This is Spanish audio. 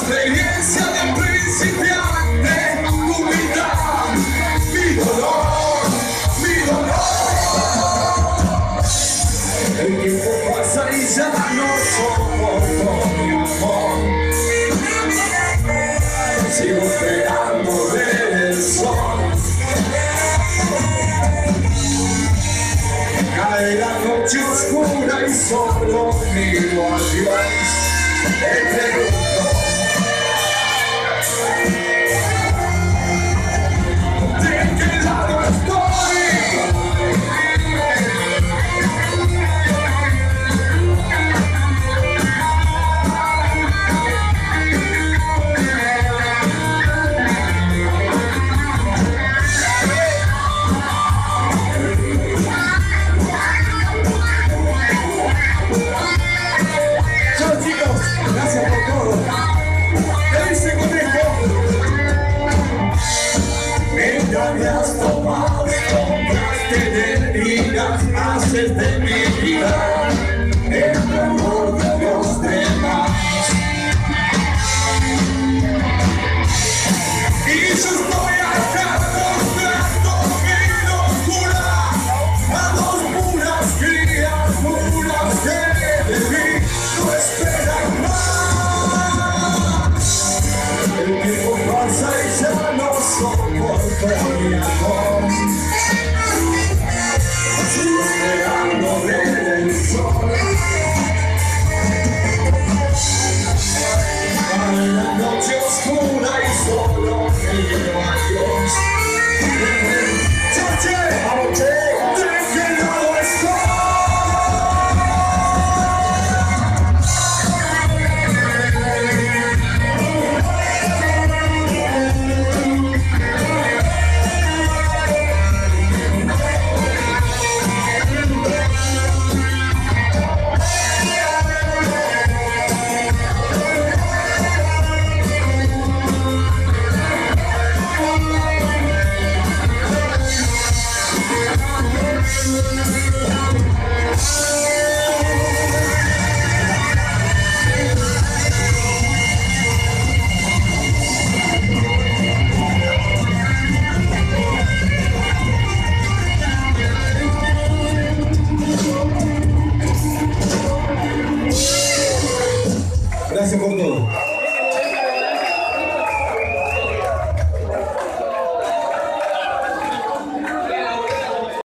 experiencia de principiante, humildad, mi dolor, mi dolor. El tiempo pasa y ya no soporto mi amor. Sigo esperando ver el sol. Cae la noche oscura y solo miro a Dios. Te pregunto, ¿de qué lado estoy? Gracias por todo. ¿Qué dice con esto? Mientras me has tomado, compraste de heridas, haces de mi vida el amor de los demás. Y yo estoy acá mostrando mi locura a dos puras criaturas que de mí no esperan más. El tiempo pasa y ya no soporto mi amor. Sigo esperando ver el sol. Cae la noche oscura y solo miro a Dios. Chache, vamos, che, ¿de qué lado estoy?